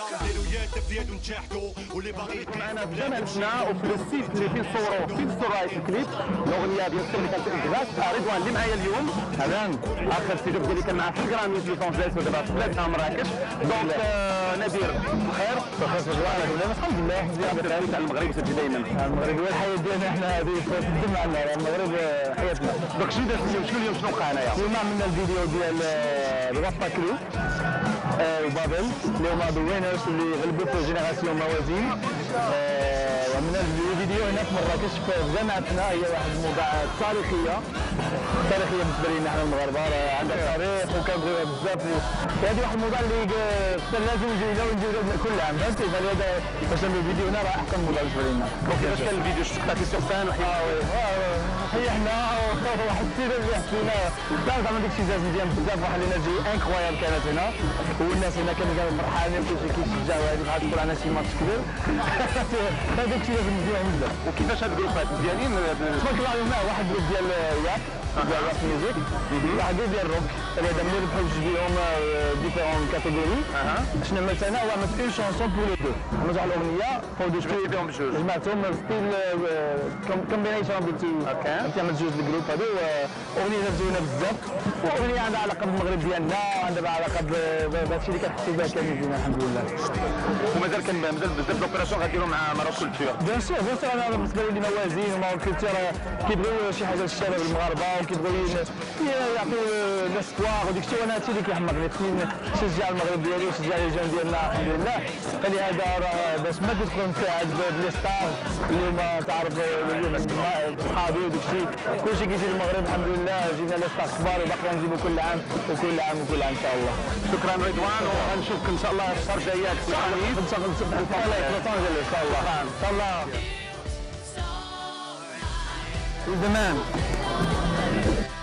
معنا في جامعتنا وفي السيت اللي فيه نصوروا فيه تصور الكليب الاغنيه ديال الصور اللي كانت انجاز رضوان اللي معايا اليوم اهلا اخر سيت ديالي كان معاه في الجرامي في لوس انجلوس ودابا في بلادنا مراكش دونك نادر بخير بخير والله الحمد لله مزيان بخير تاع المغرب وسجل دائما المغرب هو الحياه ديالنا احنا هذه في الدم عندنا المغرب حياتنا دونك شنو درتي شنو اليوم شنو وقع هنايا اليوم عملنا الفيديو ديال رواپا كرو بابل اللي هما ذا وينرز اللي غلبوا في جينيراسيون موازين وعملنا الفيديو هنا في مراكش في جامعتنا هي واحد الموضوع تاريخيه بالنسبه لنا احنا المغاربه عندها تاريخ وكنبغيوها بزاف هذه واحد الموضوع اللي لازم نجيو كل عام فهمتي فهذا باش نعملوا الفيديو هنا راه احسن موضوع بالنسبه لنا كيفاش كان الفيديو شفت طلعتي سور سان حيحنا واحد السيده اللي حسينا لا زعما داكشي داز مزيان بزاف واحد الانرجي انكرويابل كانت هنا والناس هنا كانوا فرحانين كلشي كيشجعوا هذه بحال تكون عندنا شي ماتش كبير هذاك الشيء لازم مزيان بزاف وكيفاش هاد الجروبات مزيانين تبارك الله عليهم واحد جروب ديال راب راب ميوزيك واحد ديال الروك اللي هذا ملي ربحوا جوج ديالهم ديفيرون كاتيجوري شنو عملت انا هو عملت اون شونسون بور لي دو عملت واحد الاغنيه فور دو ستيل فيهم بجوج جمعتهم ستيل كومبينيشن بين عملت جوج الجروب هادو اغنيه زوينه بزاف واغنيه عندها علاقه بالمغرب ديالنا عندها علاقه بهادشي اللي كنحسوا به كامل فينا الحمد لله ومازال كان مازال بزاف دوبيراسيون غاديروا مع ماروك كولتور بيان سور انا بالنسبه لي موازين وماروك كولتور كيبغيو شي حاجه للشباب المغاربه وكيبغيو يعطيو لاسبوار وديك الشيء وانا هادشي اللي كيحمقني خصني نشجع المغرب ديالي ونشجع لي جون ديالنا الحمد لله فلهذا راه باش ما تدخل نساعد بلي ستار اللي هما تعرف صحابي وديك الشيء كلشي كيجي للمغرب الحمد لله جينا لي ستار كبار وباقي نجيبو كل عام وكل عام وكل عام ان شاء الله شكرا رضوان وغنشوفك ان شاء الله في الشهر الجايه ان شاء الله نصبح الفرح ان شاء الله ان شاء الله زمان